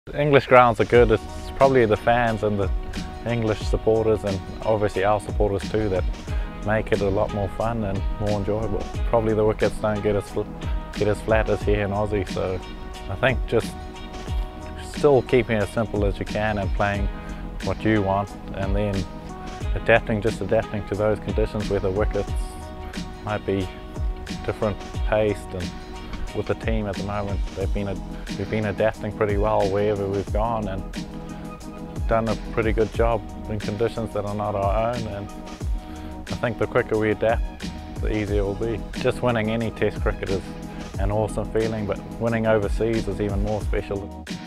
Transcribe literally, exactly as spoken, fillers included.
English grounds are good. It's probably the fans and the English supporters, and obviously our supporters too, that make it a lot more fun and more enjoyable. Probably the wickets don't get as, get as flat as here in Aussie, so I think just still keeping it as simple as you can and playing what you want, and then adapting, just adapting to those conditions where the wickets might be different paced. And with the team at the moment, they've been we've been adapting pretty well wherever we've gone and done a pretty good job in conditions that are not our own. And I think the quicker we adapt, the easier it will be. Just winning any Test cricket is an awesome feeling, but winning overseas is even more special.